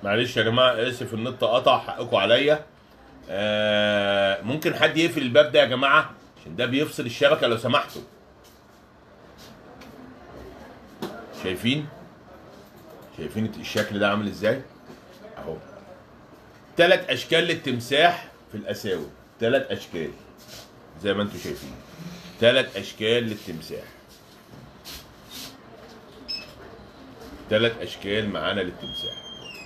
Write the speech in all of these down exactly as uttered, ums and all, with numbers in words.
معلش يا جماعه، اسف النت قطع، حقكم عليا. آه ممكن حد يقفل الباب ده يا جماعه عشان ده بيفصل الشبكه لو سمحتوا. شايفين؟ شايفين الشكل ده عامل ازاي؟ اهو. ثلاث اشكال للتمساح في الاساور، ثلاث اشكال زي ما انتم شايفين. ثلاث اشكال للتمساح. ثلاث اشكال معانا للتمساح.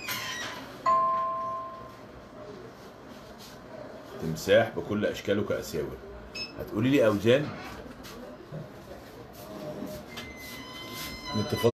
تمساح بكل اشكاله كاساور. هتقولي لي اوزان؟ نتفق.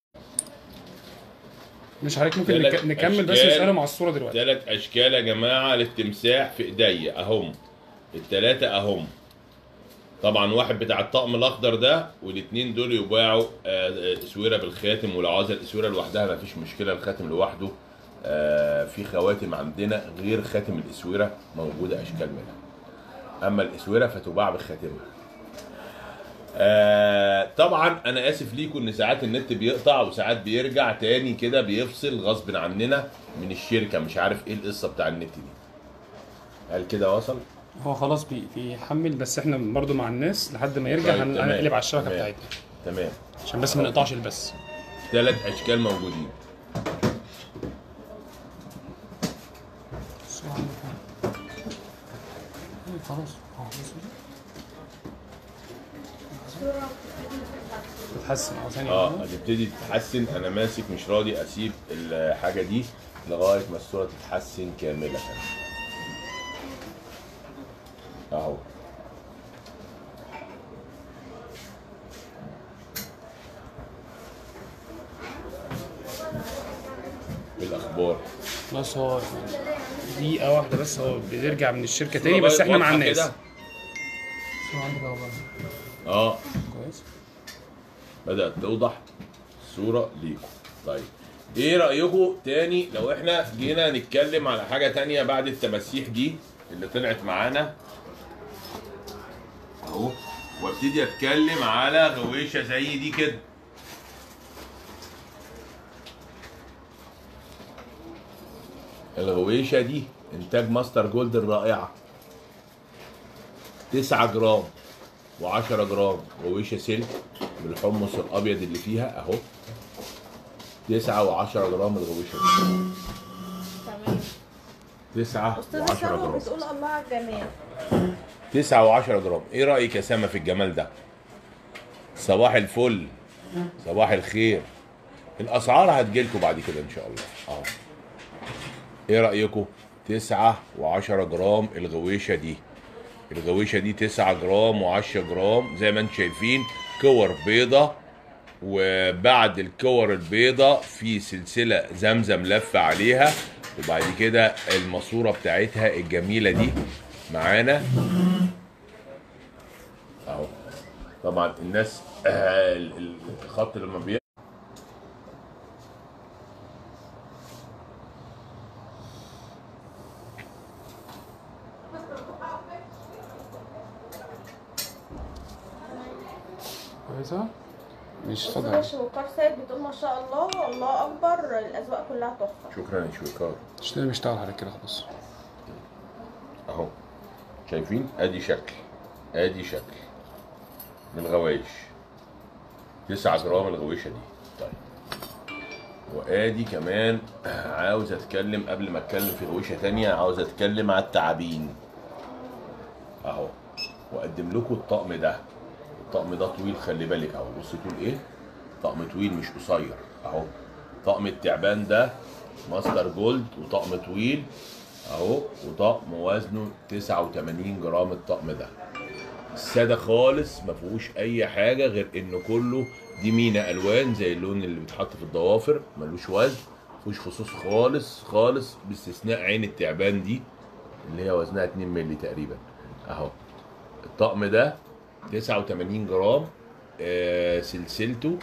مش حضرتك ممكن نك... نكمل بس نسأله مع الصورة دلوقتي. ثلاث اشكال يا جماعة للتمساح في ايديا اهم. الثلاثة اهم. طبعا واحد بتاع الطقم الاخضر ده، والاثنين دول يباعوا اسوره بالخاتم، ولو عاوزه الاسوره لوحدها مفيش مشكله، الخاتم لوحده. في خواتم عندنا غير خاتم الاسوره موجوده اشكال منها، اما الاسوره فتباع بخاتمها. طبعا انا اسف ليكم ان ساعات النت بيقطع وساعات بيرجع تاني كده، بيفصل غصب عننا من الشركه، مش عارف ايه القصه بتاع النت دي. هل كده وصل؟ هو خلاص بيحمل، بس احنا برضو مع الناس لحد ما يرجع. طيب هنقلب على الشبكه بتاعتنا. تمام، عشان بس ما نقطعش البث. ثلاث اشكال موجودين. خلاص تتحسن اه ثانيه. اه هتبتدي تتحسن. انا ماسك مش راضي اسيب الحاجه دي لغايه ما الصوره تتحسن كامله. اهو. الاخبار خلاص، هو دقيقه واحده بس هو بيرجع من الشركه تاني، بس احنا مع الناس. اه كويس، بدات توضح الصوره ليكم. طيب ايه رايكم تاني لو احنا جينا نتكلم على حاجه تانيه بعد التماسيح دي اللي طلعت معانا اهو، وابتدي اتكلم على غويشه زي دي كده. الغويشه دي انتاج ماستر جولد الرائعه، تسعة جرام وعشرة جرام غويشه سلك بالحمص الابيض اللي فيها اهو. تسعة وعشرة جرام الغويشه دي. تمام. تسعة وعشرة جرام. بتقول الله على الجمال. تسعة وعشرة جرام. ايه رايك يا سما في الجمال ده؟ صباح الفل، صباح الخير. الاسعار هتجيلكوا بعد كده ان شاء الله. اه ايه رايكم؟ تسعة وعشرة جرام الغويشه دي. الغويشه دي تسعة جرام وعشرة جرام زي ما انتم شايفين. كور بيضه، وبعد الكور البيضه في سلسله زمزم لفه عليها، وبعد كده الماسوره بتاعتها الجميله دي معانا اهو. طبعا الناس الخط لما بي كويسه. مش اتفضل. استاذ شويكار سيد بتقول ما شاء الله، الله اكبر، الاذواق كلها تحفه. شكرا يا شويكار. اشتغل بيشتغل على كده خلاص اهو. شايفين؟ ادي شكل، ادي شكل من الغوايش. تسعة جرام الغويشه دي. طيب وادي كمان عاوز اتكلم قبل ما اتكلم في غويشه تانية، عاوز اتكلم على التعابين اهو، واقدم لكم الطقم ده. الطقم ده طويل، خلي بالك اهو. بص طول ايه؟ طقم طويل مش قصير اهو. طقم التعبان ده ماستر جولد وطقم طويل اهو، وطقم وزنه تسعة وتمانين جرام. الطقم ده الساده خالص، ما فيهوش اي حاجه غير انه كله دي مينا الوان زي اللون اللي بيتحط في الضوافر، ملوش وزن، ما فيهوش خصوص خالص خالص، باستثناء عين التعبان دي اللي هي وزنها اتنين مللي تقريبا اهو. الطقم ده تسعة وتمانين جرام. آه سلسلته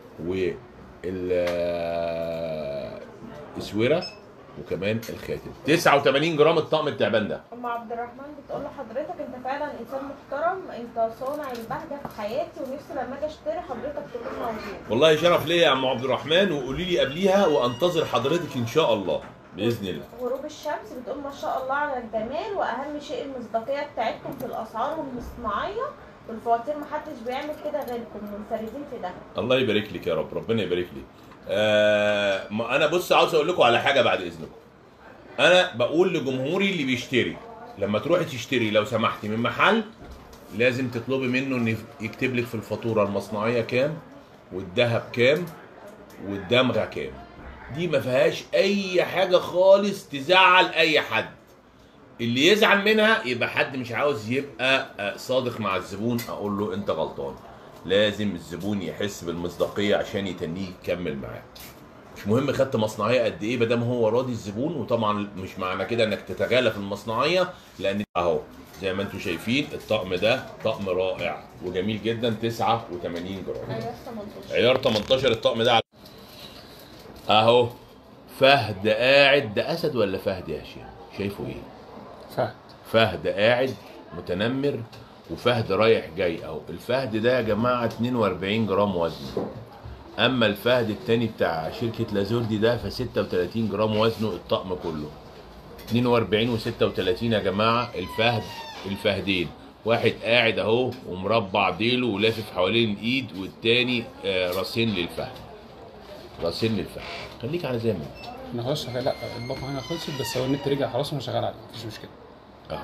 والاسوره وكمان الخاتم. تسعة وتمانين جرام الطقم التعبان ده. ام عبد الرحمن بتقول لحضرتك انت فعلا انسان محترم، انت صانع البهجه في حياتي، ونفسي لما اجي اشتري حضرتك تكون موجود. والله شرف ليا يا ام عبد الرحمن، وقولي لي قبليها وانتظر حضرتك ان شاء الله. باذن الله. غروب الشمس بتقول ما شاء الله على الجمال، واهم شيء المصداقيه بتاعتكم في الاسعار والصناعيه والفواتير، محدش بيعمل كده غيركم، منفردين في ده. الله يبارك لك يا رب، ربنا يبارك لك. آه ما انا بص عاوز اقول لكم على حاجه بعد اذنكم. انا بقول لجمهوري اللي بيشتري، لما تروحي تشتري لو سمحتي من محل لازم تطلبي منه ان يكتب لك في الفاتوره المصنعيه كام، والذهب كام، والدمغه كام. دي ما فيهاش اي حاجه خالص تزعل اي حد. اللي يزعل منها يبقى حد مش عاوز يبقى صادق مع الزبون. اقول له انت غلطان. لازم الزبون يحس بالمصداقيه عشان يتنيه يكمل معاه. مش مهم خدت مصنعيه قد ايه، ما دام هو راضي الزبون. وطبعا مش معنى كده انك تتغالى في المصنعيه، لان اهو زي ما انتم شايفين الطقم ده طقم رائع وجميل جدا، تسعة وتمانين جرام، عيار تمنتاشر. عيار تمنتاشر الطقم ده. اهو فهد قاعد، ده اسد ولا فهد يا هشام؟ شايفه ايه؟ فهد. فهد قاعد متنمر، وفهد رايح جاي اهو. الفهد ده يا جماعه اتنين واربعين جرام وزنه، اما الفهد التاني بتاع شركه لازوردي ده ف ستة وتلاتين جرام وزنه الطقم كله. اتنين واربعين و ستة وتلاتين يا جماعه الفهد، الفهدين. واحد قاعد اهو ومربع ديله ولافف حوالين الايد، والتاني آه راسين للفهد، راسين للفهد. خليك على زي ما انت. احنا خلاص شغال. لا البطنه هنا خلصت، بس هو النت رجع خلاص وانا شغال عليه، مفيش مشكله. اهو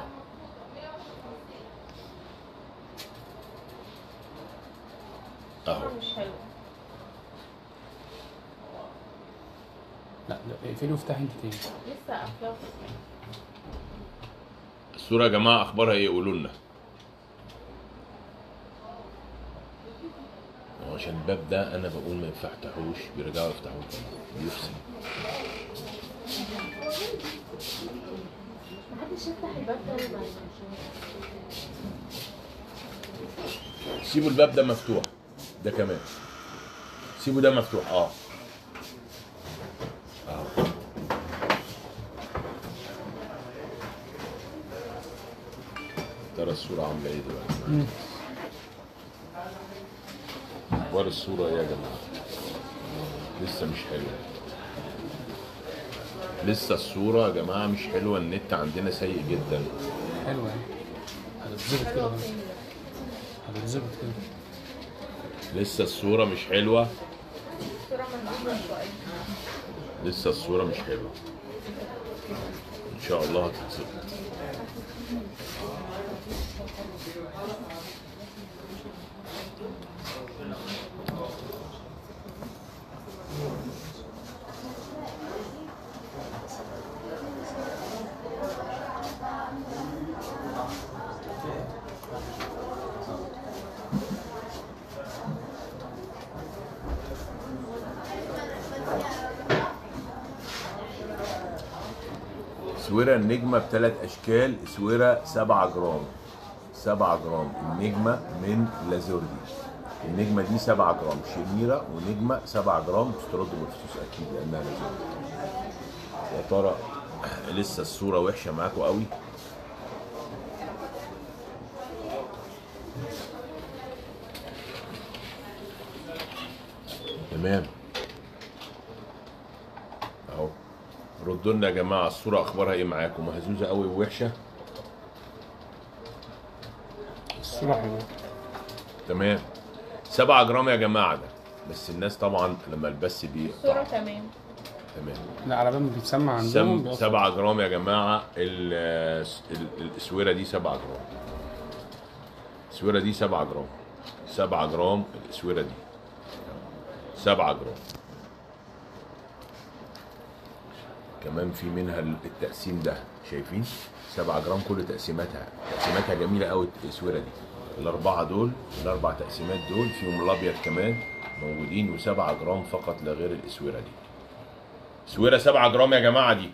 اهو مش حلو. لا لا اقفلي وافتحي انت تاني. لسه قافله. الصورة يا جماعة أخبارها إيه؟ قولوا لنا. عشان الباب ده أنا بقول ما يفتحوش، بيرجعوا يفتحوه تاني، بيفصل. محدش يفتح الباب ده. سيبوا الباب ده مفتوح، ده كمان. سيبوا ده مفتوح، أه. أهو. ترى الصورة عاملة إيه دلوقتي؟ أخبار الصورة إيه يا جماعة؟ لسه مش حلوة. لسه الصورة يا جماعة مش حلوة، النت عندنا سيء جدا. حلوه يعني، هتتظبط كده، هتتظبط كده. لسه الصورة مش حلوة. الصورة منزوجة شوية. لسه الصورة مش حلوة. إن شاء الله هتتظبط. اسوره النجمه بثلاث اشكال. اسوره سبعة جرام، سبعة جرام النجمه من لازوردي. النجمه دي سبعة جرام، شميره ونجمه سبعة جرام، تستردوا بالفلوس اكيد لانها لازوردي. يا ترى لسه الصوره وحشه معاكم قوي؟ تمام اهو. ردوا لنا يا جماعه الصوره اخبارها ايه معاكم؟ مهزوزه قوي ووحشه؟ الصوره حلوه. تمام. سبعة جرام يا جماعه ده، بس الناس طبعا لما البث بيقطع. الصورة تمام. تمام. لا على بال ما بيتسمع عندهم سم بيقف. سبعة جرام يا جماعه. ال- ال- الاسوره دي سبعة جرام. الاسوره دي سبعة جرام. سبعة جرام الاسوره دي. سبعة جرام. كمان في منها التقسيم ده، شايفين؟ سبعة جرام كل تقسيماتها، تقسيماتها جميله قوي الاسوره دي. الاربعه دول، الاربع تقسيمات دول فيهم الابيض كمان موجودين، وسبعة جرام فقط لا غير الاسوره دي. اسوره سبعة جرام يا جماعه دي.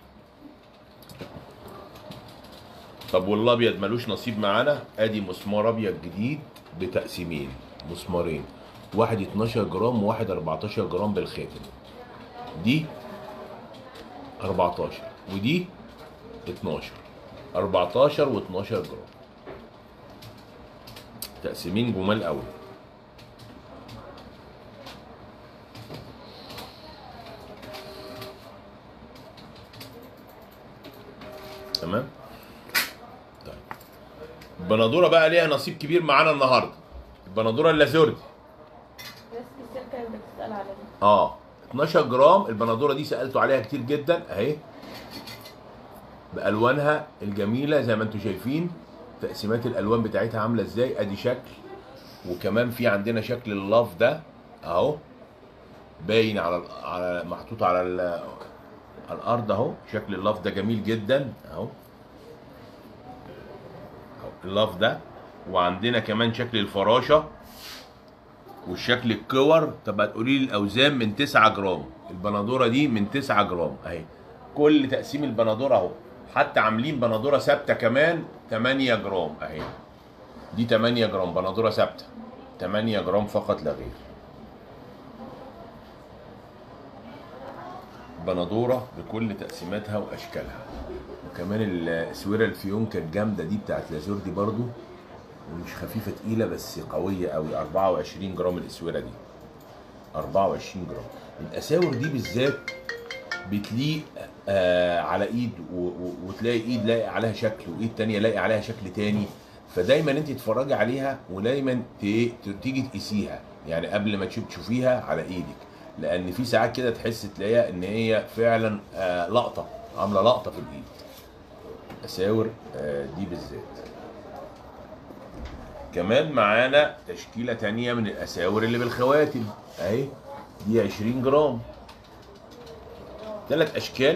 طب والابيض ملوش نصيب معانا؟ ادي مسمار ابيض جديد بتقسيمين، مسمارين، واحد اتناشر جرام وواحد اربعتاشر جرام بالخاتم. دي اربعتاشر ودي اتناشر، اربعتاشر واتناشر جرام. تقسيمين جمال قوي. تمام. طيب البندوره بقى ليها نصيب كبير معانا النهارده، البندوره اللازوردي. ناس كتير كانت بتسال على دي. اه اتناشر جرام. البندوره دي سالتوا عليها كتير جدا اهي، بالوانها الجميله زي ما انتم شايفين، تقسيمات الالوان بتاعتها عامله ازاي، ادي شكل، وكمان في عندنا شكل اللاف ده اهو باين على على محطوط على على الارض اهو، شكل اللاف ده جميل جدا اهو اللاف ده. وعندنا كمان شكل الفراشه والشكل الكور. طب هتقولي لي الاوزان من تسعة جرام، البندوره دي من تسعة جرام اهي، كل تقسيم البندوره اهو، حتى عاملين بندوره ثابته كمان تمانية جرام اهي، دي تمانية جرام بندوره ثابته، تمانية جرام فقط لا غير. بندوره بكل تقسيماتها واشكالها. وكمان الاسوره الفيونكه الجامده دي بتاعت لازوردي برضو، ومش خفيفه تقيله بس قويه قوي، اربعة وعشرين جرام الاسوره دي، اربعة وعشرين جرام. الاساور دي بالذات بتليق آه على ايد، وتلاقي ايد لاقي عليها شكل وايد تانية لاقي عليها شكل تاني، فدايما انت تتفرجي عليها ودايما تيجي تقيسيها، يعني قبل ما تشوفيها على ايدك، لان في ساعات كده تحس تلاقيها ان هي فعلا آه لقطه، عامله لقطه في الايد. اساور آه دي بالذات. كمان معانا تشكيله تانية من الاساور اللي بالخواتم اهي، دي عشرين جرام، ثلاث اشكال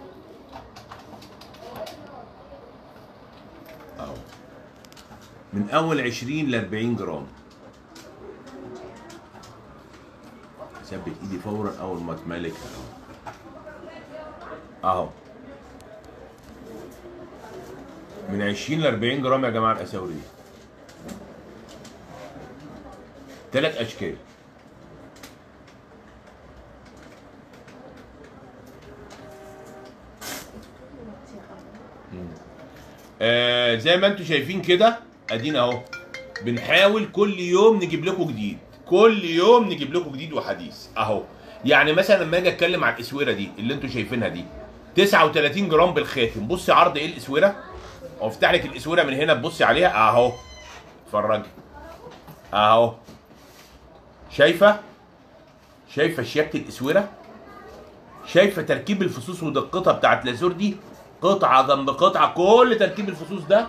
اهو، من اول عشرين ل اربعين جرام. ثبت ايدي فورا اول ما اتملكها اهو اهو، من عشرين ل اربعين جرام يا جماعه الاساور دي، ثلاث اشكال. آه زي ما انتم شايفين كده ادينا اهو، بنحاول كل يوم نجيب لكم جديد، كل يوم نجيب لكم جديد وحديث اهو. يعني مثلا لما اجي اتكلم على الاسوره دي اللي انتم شايفينها دي تسعة وتلاتين جرام بالخاتم، بصي عرض ايه الاسوره، افتح لك الاسوره من هنا تبصي عليها اهو، اتفرجي اهو، شايفه شايفه شياكه الاسوره، شايفه تركيب الفصوص ودقتها بتاعت لازوردي، قطعه جنب قطعه، كل تركيب الفصوص ده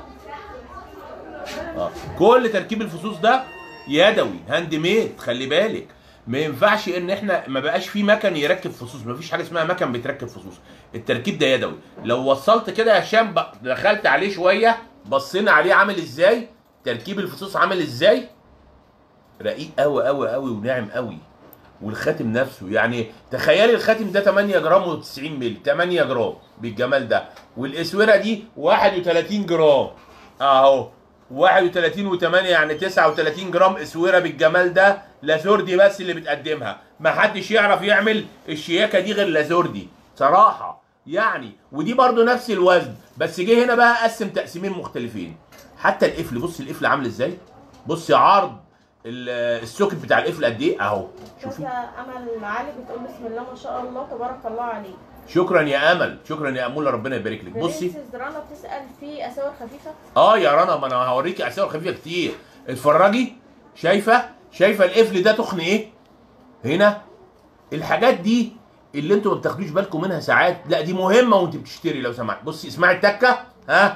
اه كل تركيب الفصوص ده يدوي هاند ميد. خلي بالك ما ينفعش ان احنا ما بقاش في مكن يركب فصوص، ما فيش حاجه اسمها مكن بيتركب فصوص، التركيب ده يدوي. لو وصلت كده يا هشام دخلت عليه شويه بصينا عليه عامل ازاي، تركيب الفصوص عامل ازاي، رقيق قوي قوي قوي وناعم قوي. والخاتم نفسه يعني تخيلي الخاتم ده تمانية جرام وتسعين مللي، تمانية جرام بالجمال ده، والاسوره دي واحد وتلاتين جرام اهو، واحد وتلاتين وتمانية يعني تسعة وتلاتين جرام اسوره بالجمال ده. لازوردي بس اللي بتقدمها، ما حدش يعرف يعمل الشياكه دي غير لازوردي صراحه يعني. ودي برضو نفس الوزن، بس جه هنا بقى قسم تقسيمين مختلفين. حتى القفل، بص القفل عامل ازاي، بص عرض السوكت بتاع القفل قد ايه اهو، شوفي. امل علي بتقول بسم الله ما شاء الله تبارك الله عليك. شكرا يا امل، شكرا يا اموله، ربنا يبارك لك. بصي برنسس رنا بتسال في اساور خفيفه. اه يا رنا، ما انا هوريكي اساور خفيفه كتير. اتفرجي، شايفه شايفه القفل ده تخن ايه هنا، الحاجات دي اللي انتوا ما بتاخدوش بالكم منها ساعات، لا دي مهمه وانت بتشتري لو سمحت. بصي اسمعي التكه، ها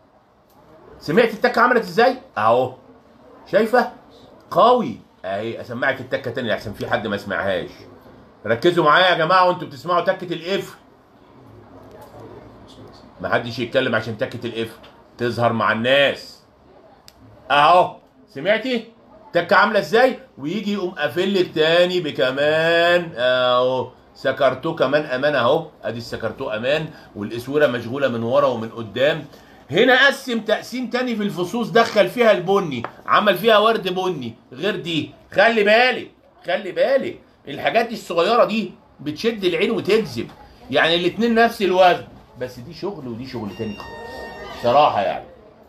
سمعتي التكه عملت ازاي اهو، شايفه قوي اهي. اسمعك التكه تاني احسن في حد ما سمعهاش. ركزوا معايا يا جماعه وانتوا بتسمعوا تكه القفل، ما حدش يتكلم عشان تكه القفل تظهر مع الناس اهو. سمعتي تكه عامله ازاي، ويجي يقوم قافل لك تاني بكمان اهو سكرتوه كمان امان اهو، ادي السكرتوه امان، والاسوره مشغوله من ورا ومن قدام. هنا قسم تقسيم تاني في الفصوص، دخل فيها البني، عمل فيها ورد بني غير دي. خلي بالك خلي بالك الحاجات دي الصغيره دي بتشد العين وتجذب، يعني الاتنين نفس الوزن، بس دي شغل ودي شغل تاني خالص صراحه يعني.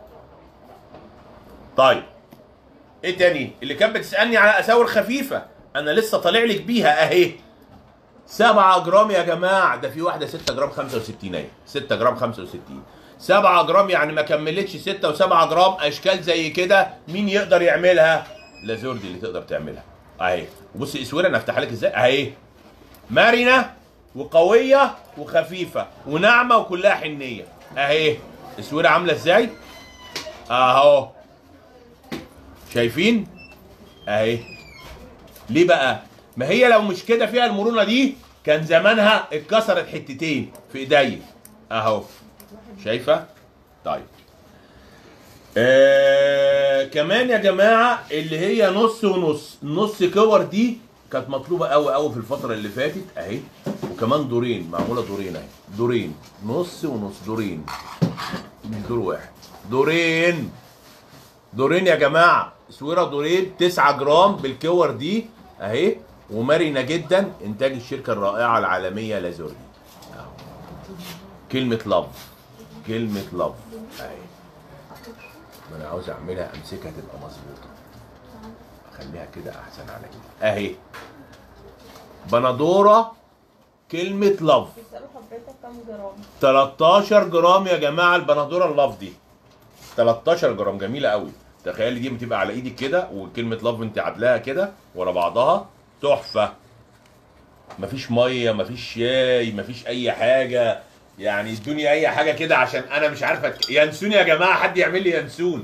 طيب ايه تاني اللي كانت بتسالني على اساور خفيفه، انا لسه طالع لك بيها اهي، سبعة جرام يا جماعه، ده في واحده ستة جرام خمسة وستين اهي، ستة جرام خمسة وستين، سبعة جرام يعني ما كملتش ستة وسبعة جرام، اشكال زي كده مين يقدر يعملها؟ لازوردي اللي تقدر تعملها اهي. وبص اسوره انا افتحها لك ازاي اهي، مرنه وقويه وخفيفه وناعمه وكلها حنيه اهي. اسوره عامله ازاي اهو، شايفين اهي. ليه بقى؟ ما هي لو مش كده فيها المرونه دي كان زمانها اتكسرت حتتين في ايديا اهو، شايفه؟ طيب آه كمان يا جماعه اللي هي نص ونص، نص كور دي كانت مطلوبه قوي قوي في الفتره اللي فاتت اهي. وكمان دورين، معموله دورين اهي، دورين نص ونص، دورين مش دور واحد، دورين دورين يا جماعه. اسوره دورين تسعة جرام بالكور دي اهي، ومرنه جدا، انتاج الشركه الرائعه العالميه لازوردي اهو. كلمه لاف، كلمه لاف اهي. ما انا عاوز اعملها امسكها تبقى مظبوطه، اخليها كده احسن عليا اهي. بندوره كلمه لاف. بيسألوا حضرتك كام جرام؟ تلتاشر جرام يا جماعه البندوره اللاف دي، تلتاشر جرام، جميله قوي. تخيلي دي بتبقى على ايدك كده وكلمه لاف انت عادلاها كده ورا بعضها، تحفه. مفيش ميه، مفيش شاي، مفيش اي حاجه، يعني ادوني اي حاجه كده عشان انا مش عارفه أتك... ينسون يا جماعه، حد يعمل لي ينسون.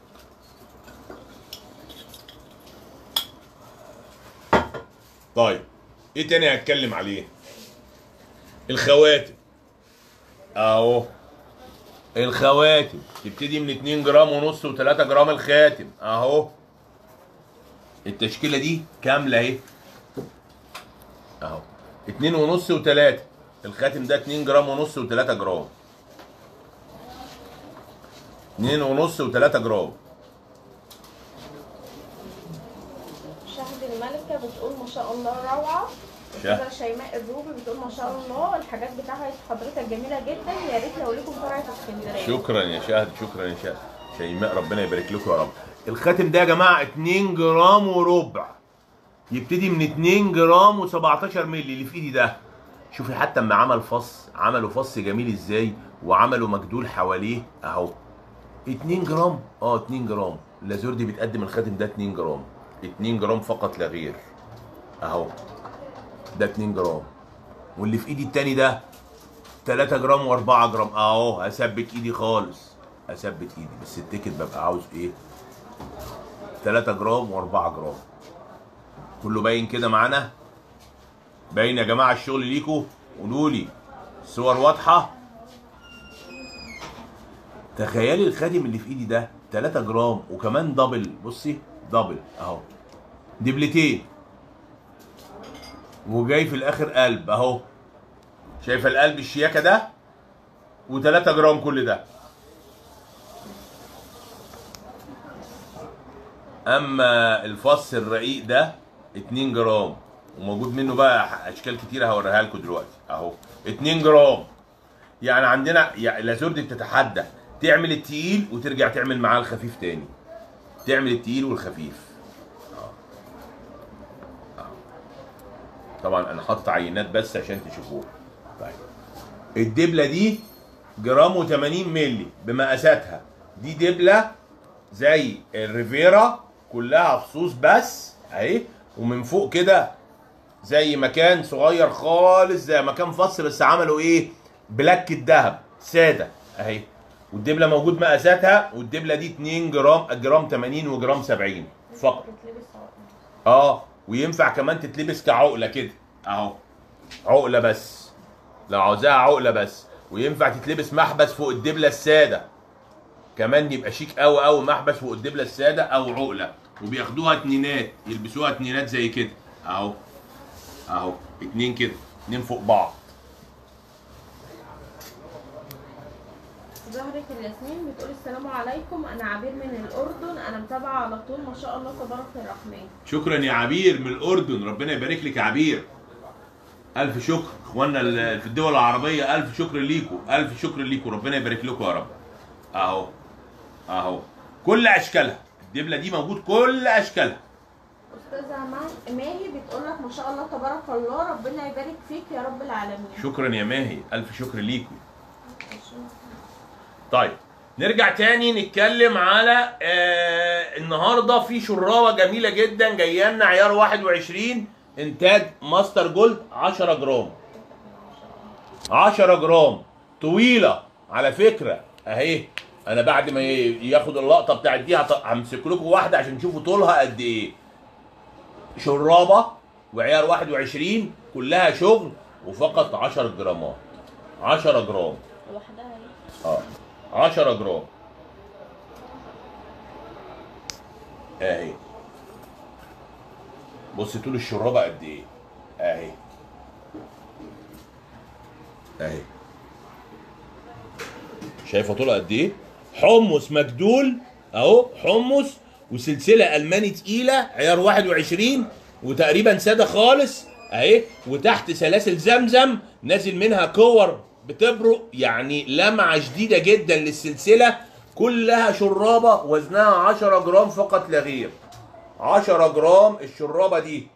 طيب ايه تاني هتكلم عليه؟ الخواتم اهو. الخواتم تبتدي من اتنين جرام ونص و3 جرام الخاتم اهو. التشكيله دي كامله اهي اهو، اتنين ونص و3. الخاتم ده اتنين جرام ونص و3 جرام، اتنين ونص و3 جرام. شهد الملكه بتقول ما شاء الله روعه. شهد شيماء الروبي بتقول ما شاء الله الحاجات بتاعها حضرتك جميله جدا، يا ريت لو لكم فرع في اسكندريه. شكرا يا شهد، شكرا يا شهد. شيماء ربنا يبارك لكم يا رب. الخاتم ده يا جماعه اتنين جرام وربع، يبتدي من اتنين جرام و17 مللي اللي في ايدي ده. شوفي حتى اما عمل فص، عملوا فص جميل ازاي، وعملوا مجدول حواليه اهو. اتنين جرام، اه اتنين جرام. لازوردي بتقدم الخاتم ده اتنين جرام، اتنين جرام فقط لا غير اهو. ده اتنين جرام، واللي في ايدي التاني ده تلاتة جرام واربعة جرام اهو. هثبت ايدي خالص، هثبت ايدي بس التيكت ببقى عاوز ايه؟ تلاتة جرام واربعة جرام. كله باين كده معانا؟ باين يا جماعه الشغل ليكوا؟ قولوا لي الصور واضحه؟ تخيلي الخاتم اللي في ايدي ده تلاتة جرام وكمان دبل، بصي دبل اهو، دبلتين، وجاي في الاخر قلب اهو. شايفه القلب الشياكه ده؟ و3 جرام كل ده. اما الفص الرقيق ده اتنين جرام، وموجود منه بقى اشكال كتيره هوريها لكم دلوقتي اهو. اتنين جرام يعني عندنا يعني لازوردي بتتحدى تعمل التقيل وترجع تعمل معاه الخفيف تاني، تعمل التقيل والخفيف اه. اه طبعا انا حاطط عينات بس عشان تشوفوها. طيب الدبله دي جرام و80 مللي بمقاساتها، دي دبله زي الريفيرا كلها فصوص بس اهي، ومن فوق كده زي مكان صغير خالص زي مكان فص بس عملوا ايه؟ بلاك الذهب ساده اهي. والدبله موجود مقاساتها، والدبله دي اتنين جرام، جرام تمانين وجرام سبعين فقط اه. وينفع كمان تتلبس كعقله كده اهو، عقله بس لو عاوزاها عقله بس. وينفع تتلبس محبس فوق الدبله الساده كمان، يبقى شيك قوي قوي، محبس فوق الدبله الساده او عقله. وبياخدوها اتنينات، يلبسوها اتنينات زي كده اهو اهو، اتنين كده، اتنين فوق بعض. زهرة الياسمين بتقول السلام عليكم، انا عبير من الاردن، انا متابعه على طول ما شاء الله تبارك الرحمن. شكرا يا عبير من الاردن، ربنا يبارك لك يا عبير. الف شكر اخواننا في الدول العربيه، الف شكر ليكم، الف شكر ليكم، ربنا يبارك لكم يا رب. اهو اهو كل اشكالها، الدبله دي موجود كل اشكالها. استاذه ماهي بتقول لك ما شاء الله تبارك الله، ربنا يبارك فيك يا رب العالمين. شكرا يا ماهي، الف شكر ليكم. طيب نرجع تاني نتكلم على آه النهارده في شرابه جميله جدا جايه لنا عيار واحد وعشرين انتاج ماستر جولد عشرة جرام. عشرة جرام طويله على فكره اهي. انا بعد ما ياخد اللقطه بتاعت دي همسك لكم واحده عشان تشوفوا طولها قد ايه. شرابه وعيار واحد وعشرين كلها شغل وفقط عشرة جرامات. عشرة جرام لوحدها اه عشرة جرام اهي. بص طول الشرابه قد ايه اهي اهي. شايفه طولها قد ايه؟ حمص مجدول اهو، حمص وسلسله الماني تقيله عيار واحد وعشرين وتقريبا ساده خالص اهي. وتحت سلاسل زمزم نازل منها كور بتبرق، يعني لمعه شديده جدا للسلسله. كلها شرابه وزنها عشرة جرام فقط لا غير. عشرة جرام الشرابه دي.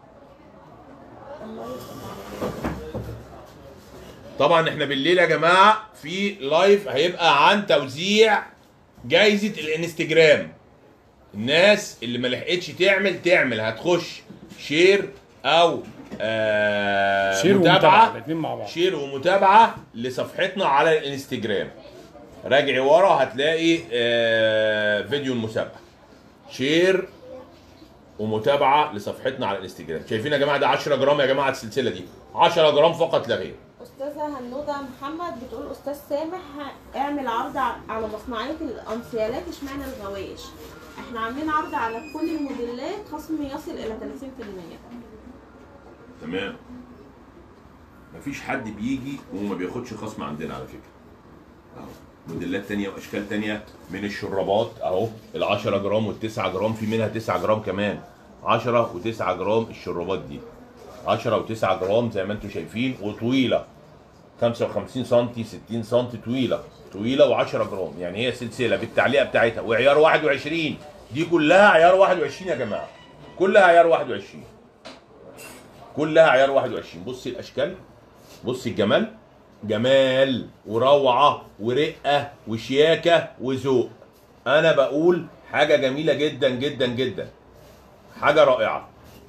طبعا احنا بالليل يا جماعه في لايف هيبقى عن توزيع جايزه الانستجرام. الناس اللي ما لحقتش تعمل تعمل هتخش شير او آه شير متابعه الاثنين مع بعض. شير ومتابعه لصفحتنا على الانستجرام. راجعي ورا هتلاقي آه فيديو المسابقه. شير ومتابعه لصفحتنا على الانستجرام. شايفين يا جماعه ده عشرة جرام يا جماعه السلسله دي. عشرة جرام فقط لا غير. استاذه هنوده محمد بتقول استاذ سامح اعمل عرض على مصنعيه الانسيالات اشمعنى الغوايش. احنا عاملين عرض على كل الموديلات خصم يصل الى ثلاثين بالمية. تمام. مفيش حد بيجي وما بياخدش خصم عندنا على فكره. اهو موديلات تانية واشكال تانية من الشرابات اهو. ال عشرة جرام وال تسعة جرام في منها تسعة جرام كمان. عشرة و9 جرام الشرابات دي. عشرة و9 جرام زي ما انتم شايفين وطويله خمسة وخمسين سم ستين سم طويله طويله و10 جرام. يعني هي سلسله بالتعليقه بتاعتها وعيار واحد وعشرين. دي كلها عيار واحد وعشرين يا جماعه. كلها عيار واحد وعشرين. كلها عيار واحد وعشرين. بصي الاشكال، بصي الجمال، جمال وروعه ورقه وشياكه وذوق. انا بقول حاجه جميله جدا جدا جدا. حاجه رائعه.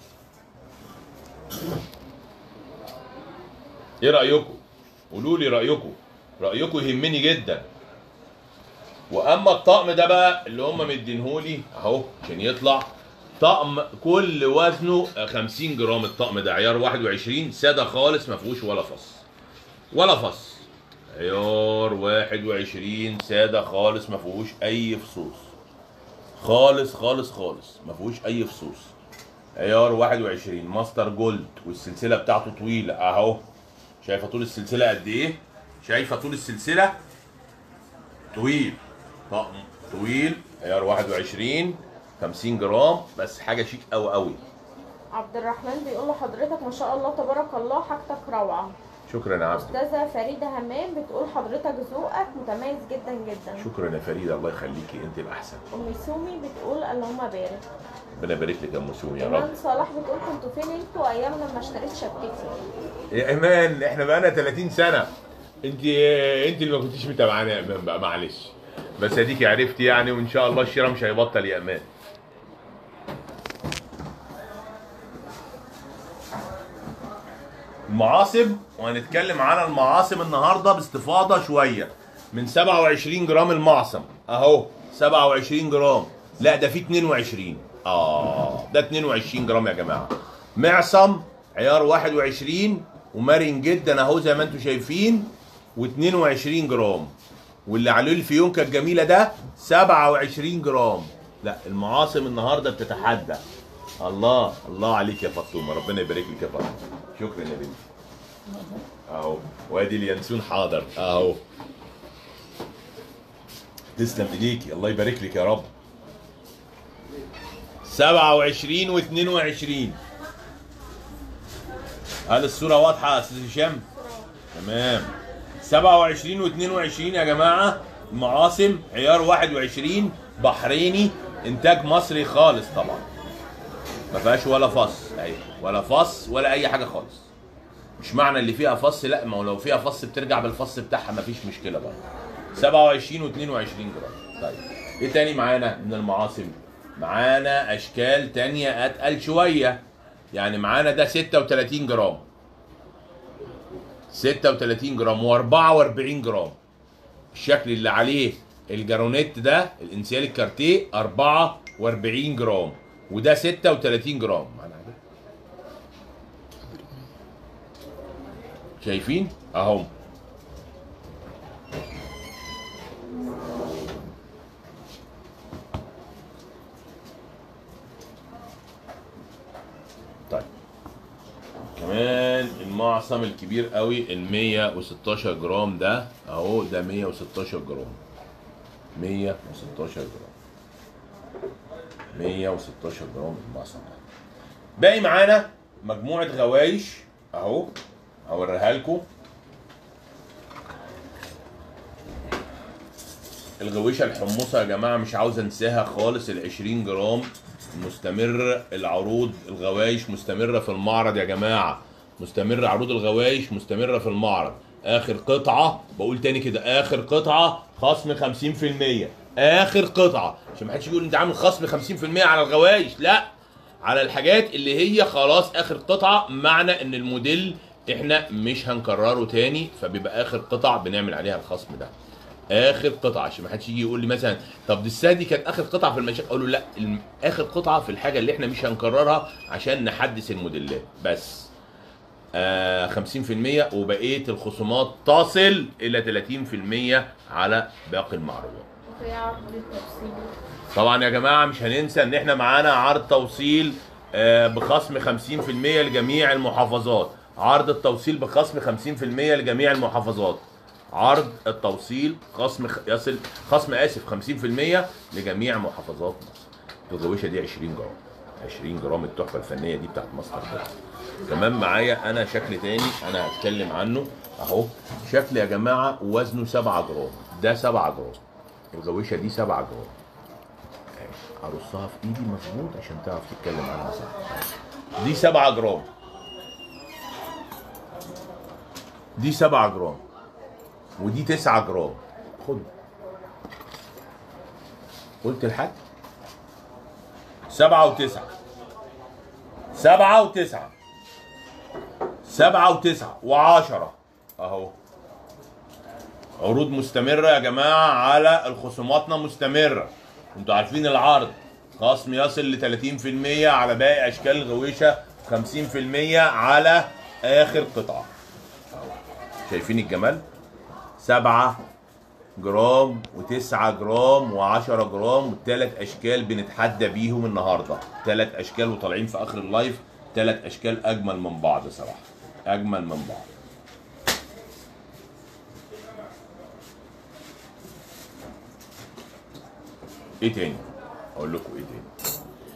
ايه رايكم؟ قولوا لي رايكم. رايكم يهمني جدا. واما الطقم ده بقى اللي هم مدينهولي اهو عشان يطلع طقم كل وزنه خمسين جرام. الطقم ده عيار واحد وعشرين ساده خالص ما فيهوش ولا فص ولا فص. عيار واحد وعشرين ساده خالص ما فيهوش اي فصوص خالص خالص خالص ما فيهوش اي فصوص. عيار واحد وعشرين ماستر جولد والسلسله بتاعته طويله اهو. شايفه طول السلسله قد ايه؟ شايفه طول السلسله؟ طويل. طقم طويل عيار واحد وعشرين خمسين جرام بس حاجه شيك قوي قوي. عبد الرحمن بيقول لحضرتك ما شاء الله تبارك الله حاجتك روعه. شكرا يا عبد. استاذه فريده همام بتقول حضرتك ذوقك متميز جدا جدا. شكرا يا فريده الله يخليكي انت الاحسن. ام سومي بتقول اللهم بارك. ربنا يبارك لك يا ام سومي يا رب. ايمان صلاح بتقول كنتوا فين انتوا ايام لما اشتريت شبكتي؟ يا ايمان احنا بقالنا ثلاثين سنه. انت انت اللي ما كنتيش متابعانا يا ايمان بقى معلش. بس اديكي عرفتي يعني وان شاء الله الشراء مش هيبطل يا ايمان. المعاصم وهنتكلم على المعاصم النهارده باستفاضه شويه. من سبعة وعشرين جرام المعصم اهو سبعة وعشرين جرام. لا ده في اتنين وعشرين. اه ده اتنين وعشرين جرام يا جماعه. معصم عيار واحد وعشرين ومرن جدا اهو زي ما انتم شايفين و22 جرام. واللي عليه الفيونكه الجميله ده سبعة وعشرين جرام. لا المعاصم النهارده بتتحدى. الله الله عليك يا فاطمه ربنا يبارك لك يا فاطمه. شكرا يا بنتي. اهو وادي اليانسون حاضر اهو. تسلم ايديكي الله يبارك لك يا رب. سبعة وعشرين واثنين وعشرين. هل الصوره واضحه يا استاذ هشام؟ تمام. سبعة وعشرين واثنين وعشرين يا جماعه. المعاصم عيار واحد وعشرين بحريني انتاج مصري خالص طبعا. ما فيهاش ولا فص اهي ولا فص ولا اي حاجه خالص. مش معنى اللي فيها فص لا، ما هو لو فيها فص بترجع بالفص بتاعها مفيش مشكله بقى. سبعة وعشرين واثنين وعشرين جرام. طيب ايه تاني معانا من المعاصم؟ معانا اشكال تانية اتقل شويه، يعني معانا ده ستة وثلاثين جرام، ستة وثلاثين جرام واربعة واربعين جرام. الشكل اللي عليه الجارونيت ده الانسيال الكارتيه اربعة واربعين جرام، وده ستة وثلاثين جرام. شايفين اهم. طيب كمان المعصم الكبير قوي ال مية وستاشر جرام ده اهو، ده مية وستاشر جرام، مية وستاشر جرام، مية وستاشر جرام المعصم ده. باقي معانا مجموعة غوايش اهو هوريها لكم. الغويشه الحمصه يا جماعه مش عاوز انساها خالص، ال عشرين جرام مستمر. العروض الغوايش مستمره في المعرض يا جماعه، مستمر. عروض الغوايش مستمره في المعرض. اخر قطعه، بقول تاني كده، اخر قطعه خصم خمسين في المية. اخر قطعه، عشان ما حدش يقول انت عامل خصم خمسين في المية على الغوايش، لا، على الحاجات اللي هي خلاص اخر قطعه، معنى ان الموديل احنا مش هنكرره تاني، فبيبقى اخر قطع بنعمل عليها الخصم ده. اخر قطعه، عشان ما حدش يجي يقول لي مثلا طب دي السنه دي كانت اخر قطعه في المشاكل، اقول له لا، اخر قطعه في الحاجه اللي احنا مش هنكررها عشان نحدث الموديلات بس. آه خمسين في المية، وبقيه الخصومات تصل الى ثلاثين في المية على باقي المعروضات. وفي عرض التوصيل طبعا يا جماعه مش هننسى ان احنا معانا عرض توصيل آه بخصم خمسين في المية لجميع المحافظات. عرض التوصيل بخصم خمسين في المية لجميع المحافظات. عرض التوصيل خصم يصل خصم اسف خمسين في المية لجميع محافظات مصر. الغويشه دي عشرين جرام، عشرين جرام التحفه الفنيه دي بتاعت مصر كده. كمان معايا انا شكل تاني انا هتكلم عنه اهو. شكل يا جماعه وزنه سبعة جرام، ده سبعة جرام. الغويشه دي سبعة جرام. ارصها في ايدي مظبوط عشان تعرف تتكلم عنها صح. دي سبعة جرام، دي سبعة جرام، ودي تسعة جرام. خد، قلت لحد سبعة وتسعة، سبعة وتسعة، سبعة وتسعة وعشرة اهو. عروض مستمرة يا جماعة على الخصوماتنا مستمرة. انتوا عارفين العرض خصم يصل ل ثلاثين في المية على باقي اشكال الغويشة، خمسين في المية على اخر قطعة. شايفين الجمال؟ سبعة جرام وتسعة جرام وعشرة جرام، والتلات اشكال بنتحدى بيهم النهارده. تلات اشكال وطالعين في اخر اللايف، تلات اشكال اجمل من بعض صراحة، اجمل من بعض. ايه تاني؟ اقول لكم ايه تاني؟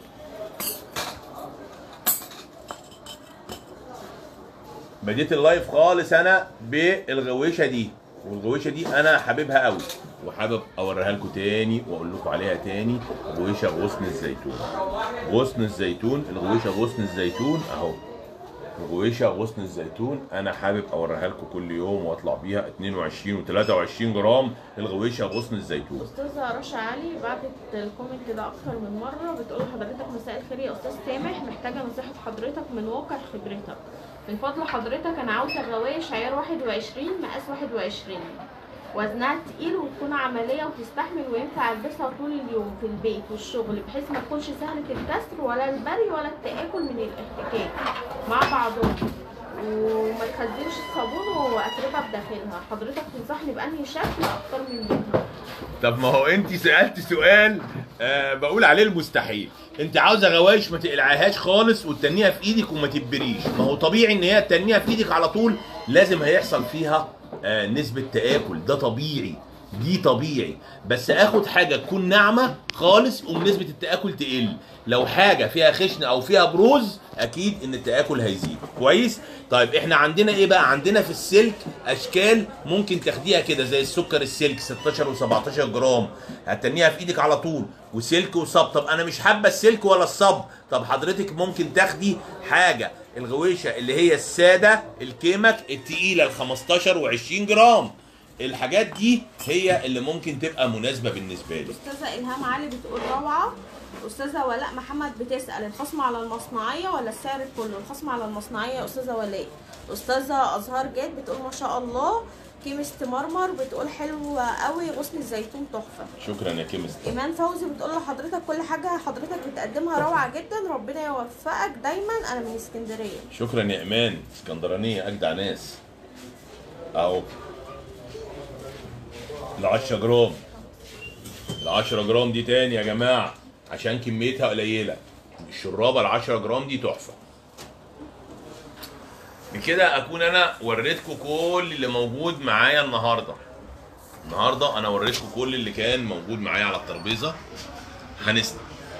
بديت اللايف خالص انا بالغويشه دي، والغويشه دي انا حاببها قوي وحابب اوريها لكم تاني واقول لكم عليها تاني. غويشه غصن الزيتون، غصن الزيتون، الغويشه غصن الزيتون اهو. الغويشه غصن الزيتون انا حابب اوريها لكم كل يوم واطلع بيها. اتنين وعشرين وتلاتة وعشرين جرام الغويشه غصن الزيتون. استاذه رشا علي بعتت الكومنت ده اكتر من مره، بتقول حضرتك مساء الخير يا استاذ سامح، محتاجه نصيحه حضرتك من واقع خبرتك. من فضل حضرتك انا عاوزه غوايش عيار واحد وعشرين مقاس واحد وعشرين، وزنها تقيل وتكون عمليه وتستحمل وينفع البسها طول اليوم في البيت والشغل، بحيث ما تكونش سهله الكسر ولا البري ولا التآكل من الاحتكاك مع بعضهم، وما تخزنش الصابون واتربه بداخلها. حضرتك تنصحني بانهي شكل اختار من منها؟ طب ما هو انت سالت سؤال آه بقول عليه المستحيل. انت عاوزه غوايش ما تقلعيهاش خالص وتتنيها في ايدك وما تبريش. ما هو طبيعي ان هي تتنيها في ايدك على طول لازم هيحصل فيها آه نسبه تآكل، ده طبيعي، دي طبيعي. بس اخد حاجه تكون ناعمه خالص ونسبه التآكل تقل. لو حاجه فيها خشن او فيها بروز اكيد ان التآكل هيزيد. كويس؟ طيب احنا عندنا ايه بقى؟ عندنا في السلك اشكال ممكن تاخديها كده زي السكر السلك ستاشر وسبعتاشر جرام، هتنيها في ايدك على طول، وسلك وصب. طب انا مش حابه السلك ولا الصب، طب حضرتك ممكن تاخدي حاجه الغويشه اللي هي الساده الكيمك التقيله ال خمستاشر وعشرين جرام. الحاجات دي هي اللي ممكن تبقى مناسبه بالنسبه لي. استاذه الهام علي بتقول روعه. استاذه ولاء محمد بتسال الخصم على المصنعيه ولا السعر كله؟ الخصم على المصنعيه يا استاذه ولاء. استاذه ازهار جاد بتقول ما شاء الله. كيمست مرمر بتقول حلوه قوي، غصن الزيتون تحفه. شكرا يا كيمست. ايمان فوزي بتقول لحضرتك كل حاجه حضرتك بتقدمها روعه جدا، ربنا يوفقك دايما، انا من اسكندريه. شكرا يا ايمان، اسكندرانيه اجدع ناس. اهو ال عشرة جرام، ال عشرة جرام دي تاني يا جماعه عشان كميتها قليله. الشرابه ال عشرة جرام دي تحفه. بكده اكون انا وريتكم كل اللي موجود معايا النهارده. النهارده انا وريتكم كل اللي كان موجود معايا على الترابيزه. هنست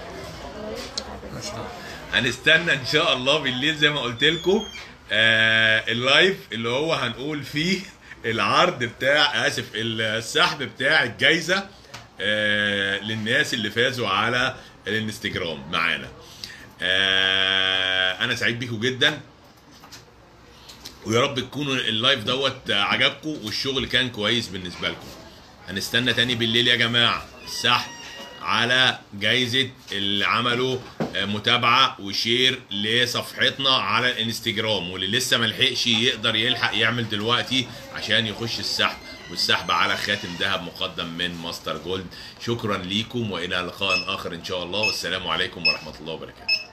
هنستنى ان شاء الله بالليل زي ما قلت لكم آه اللايف اللي هو هنقول فيه العرض بتاع اسف السحب بتاع الجايزه آه للناس اللي فازوا على الانستجرام معانا. آه انا سعيد بيكم جدا، ويا رب تكونوا اللايف دوت عجبكم والشغل كان كويس بالنسبه لكم. هنستنى تاني بالليل يا جماعه السحب على جايزه اللي عملوا متابعه وشير لصفحتنا على الانستجرام، واللي لسه ملحقش يقدر يلحق يعمل دلوقتي عشان يخش السحب، والسحب على خاتم ذهب مقدم من ماستر جولد. شكرا ليكم والى لقاء اخر ان شاء الله، والسلام عليكم ورحمه الله وبركاته.